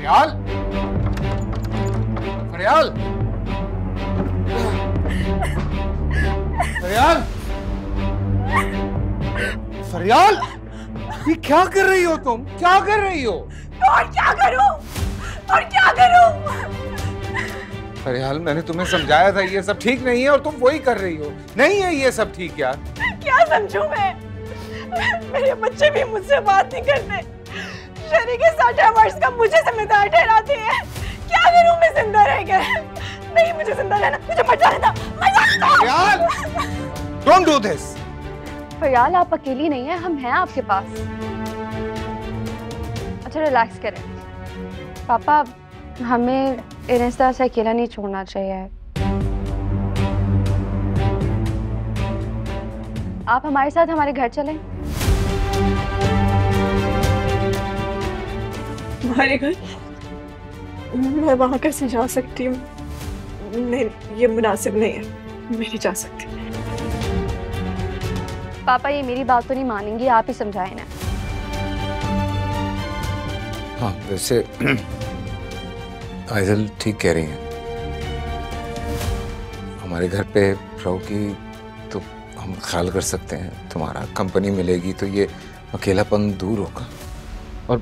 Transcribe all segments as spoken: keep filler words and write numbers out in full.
फरियाल, फरियाल, फरियाल, फरियाल, ये क्या कर रही हो तुम? क्या कर रही हो? और क्या करूं? और क्या करूं? फरियाल, मैंने तुम्हें समझाया था ये सब ठीक नहीं है और तुम वही कर रही हो। नहीं है ये सब ठीक यार। क्या समझूं मैं? मेरे बच्चे भी मुझसे बात नहीं करते। शरीके साठ वर्ष का मुझे जिम्मेदार ठहराते हैं। क्या करूं मैं जिंदा रह कर? नहीं, मुझे जिंदा रहना, मुझे मर जाने दो, मर जाने दो। Fariyal, don't do this. Fariyal, आप अकेली नहीं है, हम हैं आपके पास। अच्छा रिलैक्स करें। पापा, हमें इस तरह से अकेला नहीं छोड़ना चाहिए। आप हमारे साथ हमारे घर चलें। हमारे घर? मैं वहां कैसे जा सकती हूँ? नहीं, ये मुनासिब नहीं है, मैं नहीं जा सकती। पापा, ये मेरी बात तो नहीं मानेंगी, आप ही समझाएं ना। हाँ, वैसे आइजल ठीक कह रही हैं। हमारे घर पे रहोगी तो हम ख्याल कर सकते हैं, तुम्हारा कंपनी मिलेगी तो ये अकेलापन दूर होगा और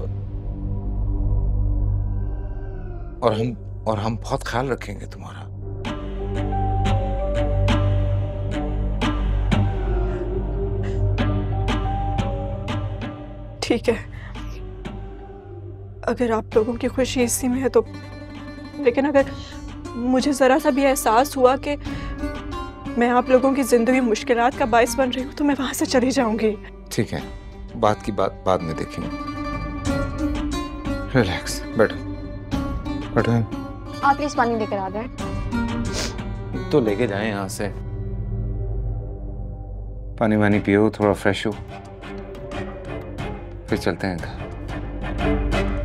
और हम और हम बहुत ख्याल रखेंगे तुम्हारा। ठीक है, अगर आप लोगों की खुशी इसी में है तो, लेकिन अगर मुझे जरा सा भी एहसास हुआ कि मैं आप लोगों की जिंदगी मुश्किलात का बायस बन रही हूँ तो मैं वहां से चली जाऊंगी। ठीक है, बात की बात बाद में देखेंगे। रिलैक्स, बैठो बैठो। आप प्लीज पानी लेकर आ जाएं। तो लेके जाएं यहाँ से। पानी वानी पियो, थोड़ा फ्रेश हो, फिर चलते हैं घर।